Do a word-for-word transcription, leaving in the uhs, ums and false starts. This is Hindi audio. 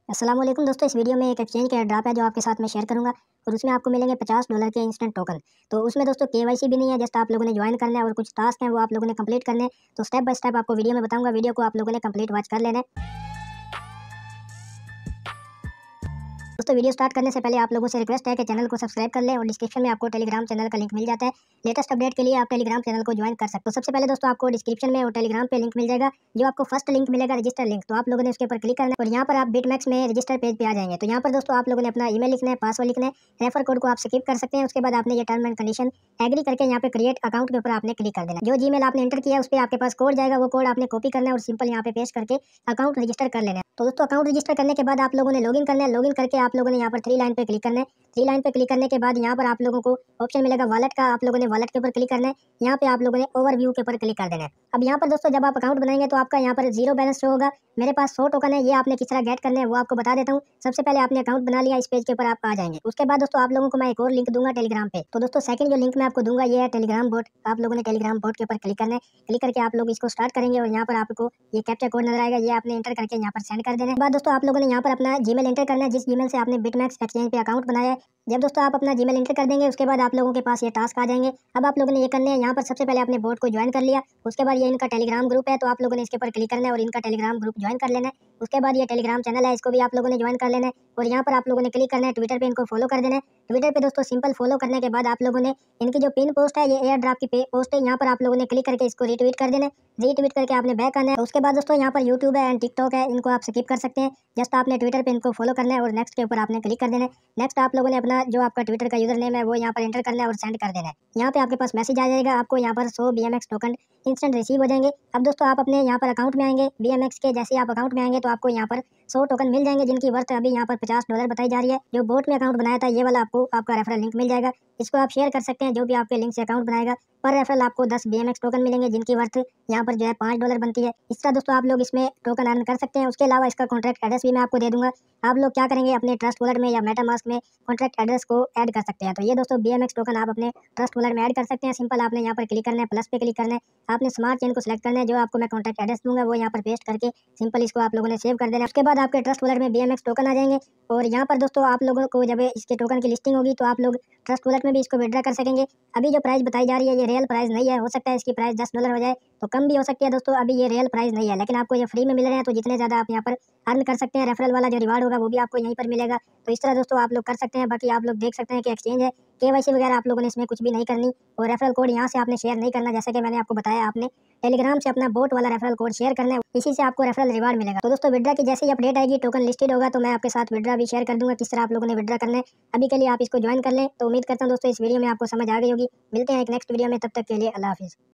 अस्सलाम वालेकुम दोस्तों, इस वीडियो में एक एक्सचेंज का ड्रॉप है जो आपके साथ मैं शेयर करूंगा और उसमें आपको मिलेंगे पचास डॉलर के इंस्टेंट टोकन। तो उसमें दोस्तों केवाईसी भी नहीं है, जस्ट आप लोगों ने ज्वाइन करना है और कुछ टास्क हैं वो आप लोगों ने कंप्लीट करने हैं। तो स्टेप बाय स्टेप आपको वीडियो में बताऊंगा, वीडियो को आप लोगों ने कंप्लीट वॉच कर लेना है। दोस्तों वीडियो स्टार्ट करने से पहले आप लोगों से रिक्वेस्ट है कि चैनल को सब्सक्राइब कर लें और डिस्क्रिप्शन में आपको टेलीग्राम चैनल का लिंक मिल जाता है। लेटेस्ट अपडेट के लिए आप टेलीग्राम चैनल को ज्वाइन कर सकते हो। तो सबसे पहले दोस्तों आपको डिस्क्रिप्शन में और टेलीग्राम पे लिंक मिल जाएगा, जो आपको फर्स्ट लिंक मिलेगा रजिस्टर लिंक। तो आप लोगों ने उसके ऊपर क्लिक करना है और यहाँ पर आप बिटमैक्स में रजिस्टर पेज पे आ जाएंगे। तो यहाँ पर दोस्तों आप लोगों ने अपना ईमेल लिखना है, पासवर्ड लिखना है, रेफर कोड को आप स्किप कर सकते हैं। उसके बाद आपने ये टर्म एंड कंडीशन एग्री करके यहाँ पे क्रिएट अकाउंट के ऊपर आपने क्लिक कर देना। जो जीमेल आपने एंटर किया उस पर आपके पास कोड जाएगा, वो कोड आपने कॉपी करना है और सिंपल यहाँ पे पेस्ट करके अकाउंट रजिस्टर कर लेना है। तो दोस्तों अकाउंट रजिस्टर करने के बाद आप लोगों ने लॉगिन करना है। लॉगिन करके आप लोगों ने यहाँ पर थ्री लाइन पे क्लिक करना है। थ्री लाइन पे क्लिक करने के बाद यहाँ पर आप लोगों को ऑप्शन मिलेगा वॉलेट का, आप लोगों ने वॉलेट के ऊपर क्लिक करना है। यहाँ पे आप लोगों ने ओवरव्यू के ऊपर क्लिक कर देना है। अब यहाँ पर दोस्तों जब आप अकाउंट बनाएंगे तो आपका यहाँ पर जीरो बैलेंस शो होगा। मेरे पास सौ टोकन है, ये आपने किस तरह गेट करने हैं वो आपको बता देता हूँ। सबसे पहले आपने अकाउंट बना लिया, इस पेज के ऊपर आप आ जाएंगे। उसके बाद दोस्तों आप लोगों को मैं एक और लिंक दूंगा टेलीग्राम पे। तो दोस्तों सेकंड जो लिंक मैं आपको दूंगा ये है टेलीग्राम बोट। आप लोगों ने टेलीग्राम बोट के ऊपर क्लिक करना है। क्लिक करके आप लोग इसको स्टार्ट करेंगे और यहाँ पर आपको ये कैप्चा कोड नजर आएगा, ये आपने एंटर करके यहाँ पर सेंड कर देना है। बाद दोस्तों आप लोगों ने यहाँ पर अपना जीमेल एंटर करना है, जिस जीमेल से आपने बिटमैक्स एक्सचेंज पे अकाउंट बनाया है। जब दोस्तों आप अपना जीमेल एंटर कर देंगे उसके बाद आप लोगों के पास ये टास्क आ जाएंगे। अब आप लोगों ने ये करने हैं, यहाँ पर सबसे पहले आपने बोट को ज्वाइन कर लिया। उसके बाद ये इनका टेलीग्राम ग्रुप है, तो आप लोगों ने इसके ऊपर क्लिक करना है और इनका टेलीग्राम ग्रुप ज्वाइन कर लेना है। उसके बाद ये टेलीग्राम चैनल है, इसको भी आप लोगों ने ज्वाइन कर लेना है और यहाँ पर आप लोगों ने क्लिक करना है। ट्विटर पे इनको फॉलो कर देना है। ट्विटर पे दोस्तों सिंपल फॉलो करने के बाद आप लोगों ने इनकी जो पिन पोस्ट है, ये एयर ड्रॉप की पोस्ट है, यहाँ पर आप लोगों ने क्लिक करके इसको रीट्वीट कर देना है। रीट्वीट करके आपने बैक आना है। उसके बाद दोस्तों यहाँ पर यूट्यूब है एंड टिकटॉक है, इनको आप स्किप कर सकते हैं। जस्ट आपने ट्विटर पे इनको फॉलो करना है और नेक्स्ट के ऊपर आपने क्लिक कर देना है। नेक्स्ट आप लोगों ने अपना जो आपका ट्विटर का यूजर नेम है वो यहाँ पर एंटर करना है और सेंड कर देना है। यहाँ पे आपके पास मैसेज आ जाएगा, आपको यहाँ पर सौ बीएमएक्स टोकन इंस्टेंट रिसीव हो जाएंगे। अब दोस्तों आप अपने यहाँ पर अकाउंट में आएंगे बीएमएक्स के, जैसे आप अकाउंट में आएंगे तो आपको यहाँ पर सौ टोकन मिल जाएंगे, जिनकी वर्थ अभी यहाँ पर पचास डॉलर बताई जा रही है। जो बोट में अकाउंट बनाया था ये वाला आपको आपका रेफरल लिंक मिल जाएगा, इसको आप शेयर कर सकते हैं। जो भी आपके लिंक से अकाउंट बनाएगा पर रेफरल आपको दस बीएमएक्स टोकन मिलेंगे, जिनकी वर्थ यहाँ पर जो है पाँच डॉलर बनती है। इस तरह दोस्तों आप लोग इसमें टोकन अर्न कर सकते हैं। उसके अलावा इसका कॉन्ट्रैक्ट एड्रेस भी मैं आपको दे दूंगा। आप लोग क्या करेंगे, अपने ट्रस्ट वॉलेट में या मेटामास्क में कॉन्ट्रैक्ट एड्रेस को ऐड कर सकते हैं। तो ये दोस्तों बीएमएक्स टोकन आप अपने ट्रस्ट वॉलेट में ऐड कर सकते हैं। सिंपल आपने यहाँ पर क्लिक करना है, प्लस पे क्लिक करना है, आपने स्मार्ट चेन को सिलेक्ट करना है। जो आपको मैं कॉन्ट्रैक्ट एड्रेस दूंगा वो यहाँ पर पेस्ट करके सिंपल इसको आप लोगों ने सेव कर देना है। उसके बाद आपके ट्रस्ट वॉलेट में बीएमएक्स टोकन आ जाएंगे और यहाँ पर दोस्तों आप लोगों को जब इसके टोकन की लिस्टिंग होगी तो आप लोग ट्रस्ट वॉलेट में भी इसको विड्रा कर सकेंगे। अभी जो प्राइस बताई जा रही है ये रियल प्राइस नहीं है, हो सकता है इसकी प्राइस दस डॉलर हो जाए, तो कम भी हो सकती है दोस्तों। अभी ये रियल प्राइस नहीं है, लेकिन आपको ये फ्री में मिल रहे हैं, तो जितने ज़्यादा आप यहाँ पर अर्न कर सकते हैं, रेफरल वाला जो रिवार्ड होगा वो भी आपको यहीं पर मिलेगा। तो इस तरह दोस्तों आप लोग कर सकते हैं। बाकी आप लोग देख सकते हैं कि एक्सचेंज है, केवाईसी वगैरह आप लोगों ने इसमें कुछ भी नहीं करनी और रेफरल कोड यहाँ से आपने शेयर नहीं करना। जैसे कि मैंने आपको बताया, आपने टेलीग्राम से अपना बोट वाला रेफरल कोड शेयर करना है, इसी से आपको रेफरल रिवार्ड मिलेगा। तो दोस्तों विड्रा की जैसे ही अपडेट आएगी, टोकन लिस्टेड होगा, तो मैं आपके साथ विड्रा भी शेयर कर दूंगा, किस तरह आप लोगों ने विड्रा करना है। अभी के लिए आप इसको ज्वाइन कर लें। तो उम्मीद करता हूँ दोस्तों इस वीडियो में आपको समझ आ गई होगी। मिलते हैं एक नेक्स्ट वीडियो में, तब तक के लिए अल्लाह हाफिज़।